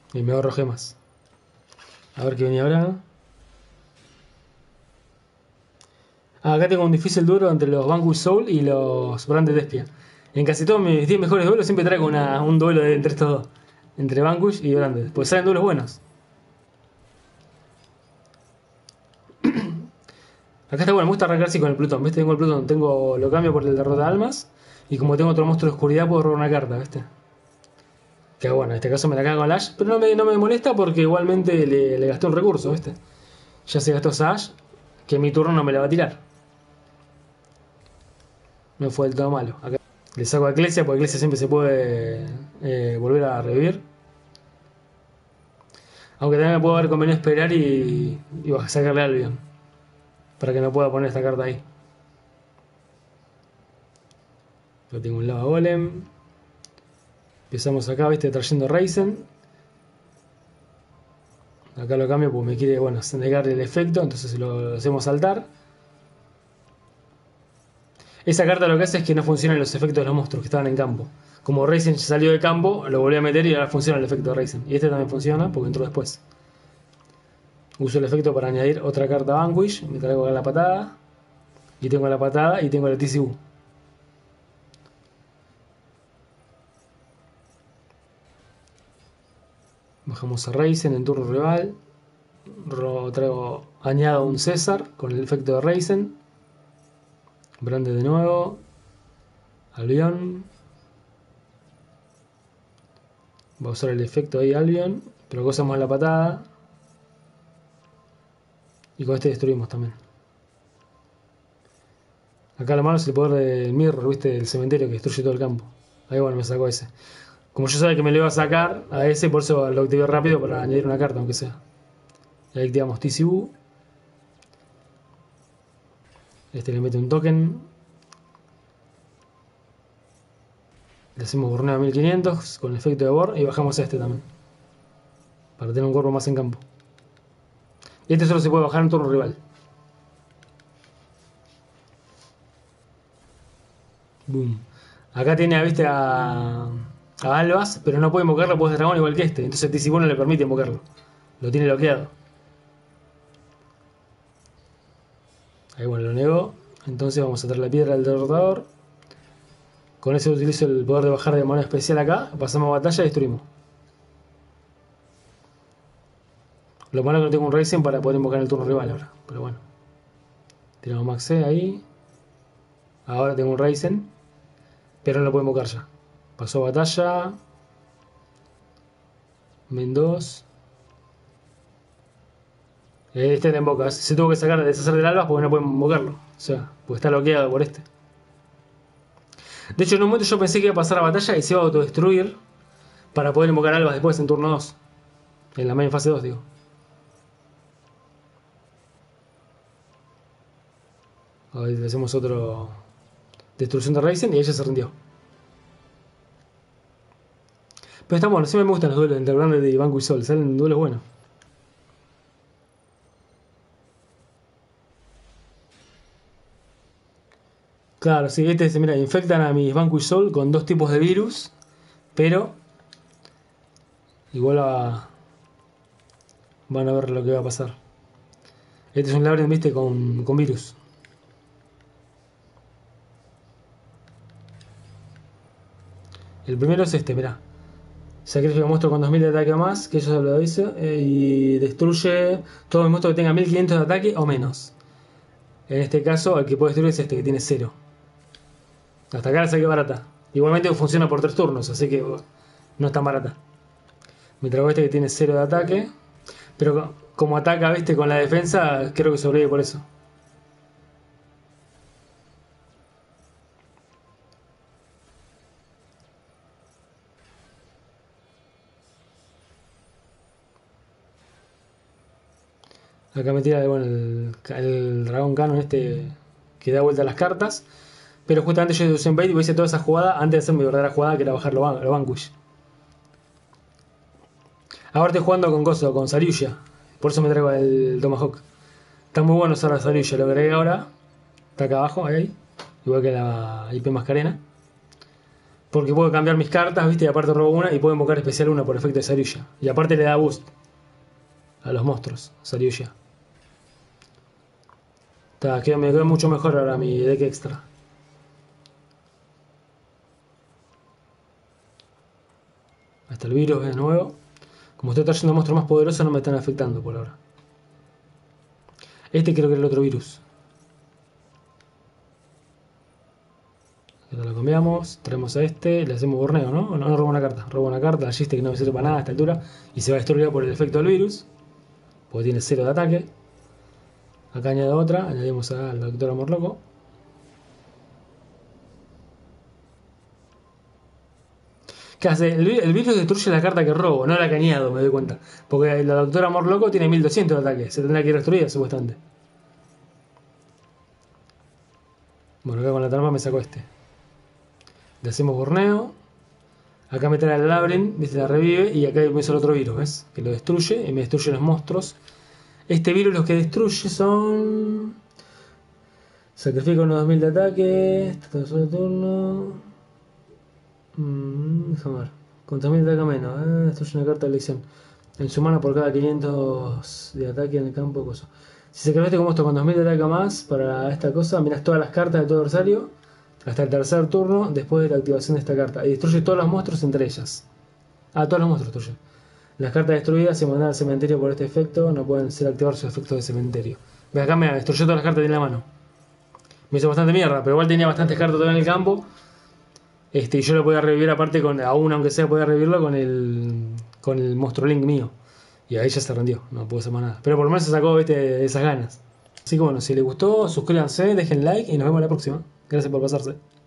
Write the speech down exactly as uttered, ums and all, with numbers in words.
Y me ahorro gemas. A ver qué venía ahora. Ah, acá tengo un difícil duro entre los Vanquish Soul y los Branded Espia. En casi todos mis diez mejores duelos siempre traigo una, un duelo de, entre estos dos. Entre Vanquish y Branded. Pues salen duelos buenos. Acá está bueno, me gusta arrancar así con el Plutón. ¿Viste? Tengo el Plutón, tengo, lo cambio por el derrota de almas. Y como tengo otro monstruo de oscuridad, puedo robar una carta, ¿viste? Que bueno, en este caso me la cago con Ash. Pero no me, no me molesta porque igualmente le, le gasté un recurso, ¿viste? Ya se gastó esa Ash, que mi turno no me la va a tirar. No fue del todo malo. Acá le saco a Eclesia, porque Eclesia siempre se puede eh, volver a revivir. Aunque también me puedo haber convenido esperar y, y a sacarle a Albion. Para que no pueda poner esta carta ahí. Yo tengo un Lava Golem. Empezamos acá, viste, trayendo Raizen. Acá lo cambio porque me quiere, bueno, negarle el efecto. Entonces lo, lo hacemos saltar. Esa carta lo que hace es que no funcionan los efectos de los monstruos que estaban en campo. Como Raizen salió de campo, lo volví a meter y ahora funciona el efecto de Raizen. Y este también funciona porque entró después. Uso el efecto para añadir otra carta Vanquish. Me traigo acá la patada. Y tengo la patada y tengo la T C U. Bajamos a Raizen en turno rival. Traigo, añado un César con el efecto de Raizen. Brande de nuevo. Albion. Va a usar el efecto ahí Albion. Pero gozamos la patada. Y con este destruimos también. Acá lo malo es el poder del Mirror, viste, del cementerio que destruye todo el campo. Ahí bueno, me sacó ese. Como yo sabía que me lo iba a sacar a ese, por eso lo activé rápido para añadir una carta, aunque sea. Y ahí activamos T C U. Este le mete un token. Le hacemos borneo a mil quinientos con el efecto de Bor y bajamos a este también. Para tener un cuerpo más en campo. Y este solo se puede bajar en turno rival. Boom. Acá tiene, viste, a, a Albas, pero no puede invocarlo porque es dragón igual que este. Entonces T C U no le permite invocarlo. Lo tiene bloqueado. Ahí bueno, lo negó. Entonces vamos a traer la piedra del derrotador. Con eso utilizo el poder de bajar de manera especial acá. Pasamos a batalla y destruimos. Lo malo es que no tengo un Raizen para poder invocar en el turno rival ahora. Pero bueno. Tiramos Max E ahí. Ahora tengo un Raizen. Pero no lo puedo invocar ya. Pasó a batalla. Men dos. Este te invoca. Se tuvo que sacar, deshacer del alba porque no puede invocarlo. O sea, porque está bloqueado por este. De hecho, en un momento yo pensé que iba a pasar a batalla y se iba a autodestruir para poder invocar albas después en turno dos. En la main fase dos, digo. Ahí le hacemos otro destrucción de Raizen y ella se rindió. Pero está bueno, siempre me gustan los duelos entre Branded y Vanquish Soul. Salen duelos buenos. Claro, sí, este dice, mira, infectan a mis Vanquish Soul con dos tipos de virus, pero igual a... van a ver lo que va a pasar. Este es un Labyrinth, viste, con, con virus. El primero es este, mirá. Sacrifica monstruo con dos mil de ataque o más, que eso lo dice, eh, y destruye todo el monstruo que tenga mil quinientos de ataque o menos. En este caso, el que puede destruir es este, que tiene cero. Hasta acá la saqué barata. Igualmente funciona por tres turnos, así que uh, no es tan barata. Me trago este que tiene cero de ataque. Pero como ataca, viste, con la defensa, creo que sobrevive por eso. Acá me tira bueno, el, el dragón canon este que da vuelta a las cartas. Pero justamente yo usé un bait y hice toda esa jugada antes de hacer mi verdadera jugada, que era bajar lo, lo Vanquish. Ahora estoy jugando con Coso, con Saryuya. Por eso me traigo el Tomahawk. Está muy bueno usar a Saryuya, lo agregué ahora. Está acá abajo, ahí. Igual que la I P Mascarena. Porque puedo cambiar mis cartas, ¿viste? Y aparte robo una y puedo invocar especial una por efecto de Saryuya. Y aparte le da boost a los monstruos, Saryuya. Está, queda, me queda mucho mejor ahora mi deck extra. Hasta el virus de nuevo. Como estoy trayendo monstruos más poderosos no me están afectando por ahora. Este creo que era el otro virus. Ahora lo cambiamos, traemos a este, le hacemos borneo, ¿no? No, no robo una carta, robo una carta, la Giste que no me sirve para nada a esta altura y se va a destruir por el efecto del virus, porque tiene cero de ataque. Acá añado otra, añadimos al Doctor Amor Loco. ¿Qué hace? El, el virus destruye la carta que robo, no la que añado, me doy cuenta. Porque la Doctora Amor Loco tiene mil doscientos de ataque, se tendrá que ir destruida supuestamente. Bueno, acá con la trampa me saco este. Le hacemos borneo. Acá me trae el Labyrinth, ¿viste? La revive. Y acá me hizo el otro virus, ¿ves? Que lo destruye y me destruye los monstruos. Este virus los que destruye son... Sacrifica unos dos mil de ataque. Este solo turno. Mm, déjame ver. Con tres mil de ataque menos. Eh, destruye una carta de elección. En su mano por cada quinientos de ataque en el campo. Cosa. Si se convierte con monstruo con dos mil de ataque más para esta cosa, miras todas las cartas de todo adversario hasta el tercer turno después de la activación de esta carta y destruye todos los monstruos entre ellas. Ah, todos los monstruos destruye. Las cartas destruidas se mandan al cementerio por este efecto, no pueden ser activar sus efectos de cementerio. Ve acá, me destruyó todas las cartas que tiene en la mano. Me hizo bastante mierda, pero igual tenía bastantes cartas todavía en el campo. Este, y yo lo podía revivir aparte con, aún aunque sea podía revivirlo con el con el monstruo Link mío. Y ahí ya se rendió, no puedo hacer más nada. Pero por lo menos se sacó, ¿viste? Esas ganas. Así que bueno, si les gustó, suscríbanse, dejen like y nos vemos la próxima. Gracias por pasarse.